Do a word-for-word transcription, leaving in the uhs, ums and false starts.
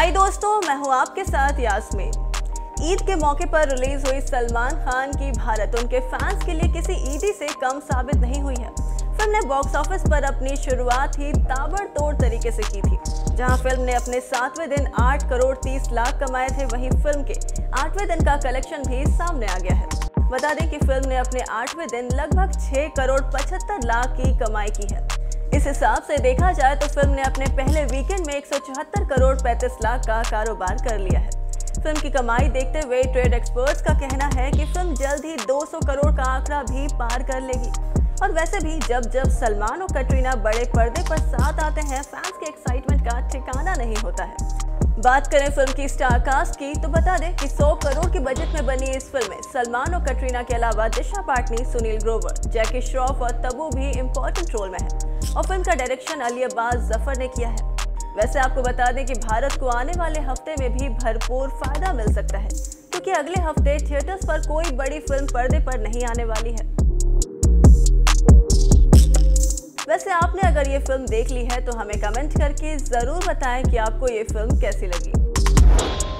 हाय दोस्तों, मैं हूँ आपके साथ यास्मीन। ईद के मौके पर रिलीज हुई सलमान खान की भारत उनके फैंस के लिए किसी ईदी से कम साबित नहीं हुई है। फिल्म ने बॉक्स ऑफिस पर अपनी शुरुआत ही ताबड़तोड़ तरीके से की थी। जहां फिल्म ने अपने सातवें दिन आठ करोड़ तीस लाख कमाए थे, वहीं फिल्म के आठवें दिन का कलेक्शन भी सामने आ गया है। बता दें कि फिल्म ने अपने आठवें दिन लगभग छह करोड़ पचहत्तर लाख की कमाई की है। इस हिसाब से देखा जाए तो फिल्म ने अपने पहले वीकेंड में एक सौ चौहत्तर करोड़ पैंतीस लाख का कारोबार कर लिया है। फिल्म की कमाई देखते हुए ट्रेड एक्सपर्ट्स का कहना है कि फिल्म जल्द ही दो सौ करोड़ का आंकड़ा भी पार कर लेगी। और वैसे भी जब जब सलमान और कटरीना बड़े पर्दे पर साथ आते हैं, फैंस के एक्साइटमेंट का ठिकाना नहीं होता है। बात करें फिल्म की स्टार कास्ट की तो बता दें कि सौ करोड़ के बजट में बनी इस फिल्म में सलमान और कटरीना के अलावा दिशा पाटनी, सुनील ग्रोवर, जैकी श्रॉफ और तब्बू भी इम्पोर्टेंट रोल में है। और फिल्म का डायरेक्शन अली अब्बास जफर ने किया है। वैसे आपको बता दें कि भारत को आने वाले हफ्ते में भी भरपूर फायदा मिल सकता है, क्योंकि अगले हफ्ते थिएटर्स पर कोई बड़ी फिल्म पर्दे पर नहीं आने वाली है। वैसे आपने अगर ये फिल्म देख ली है तो हमें कमेंट करके जरूर बताएं कि आपको ये फिल्म कैसी लगी।